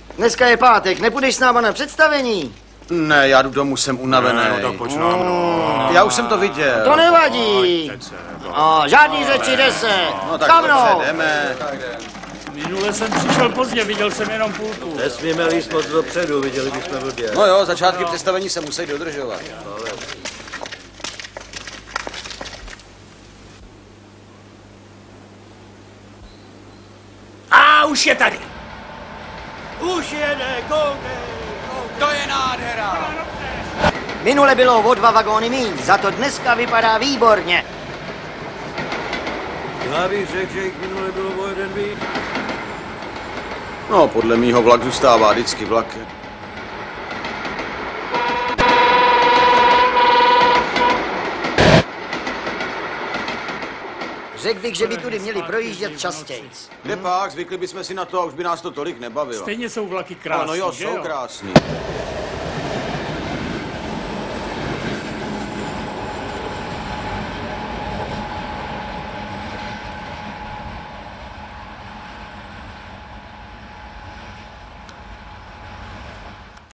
Dneska je pátek, nepůjdeš s náma na představení? Ne, já jdu domů, jsem unavený. Ne, no tak pojď nám, no. Já už jsem to viděl. To nevadí. Žádný řeči, jde se. No tak Za mnou. dobře, jdeme. Minule jsem přišel pozdě, viděl jsem jenom půlku. Nesmíme líst moc dopředu, viděli bychom blbě. No jo, začátky představení se musí dodržovat. A už je tady. Už jede, koukej! To je nádhera. Minule bylo o 2 vagóny míň, za to dneska vypadá výborně. Já bych řekl, že jich minule bylo o 1 víc. No, podle mýho vlak zůstává vždycky vlakem. Řekl bych, že by tudy měli projíždět častějc. Kde pak? Zvykli bychom si na to a už by nás to tolik nebavilo. Stejně jsou vlaky krásný, No jo, že jsou jo? krásný.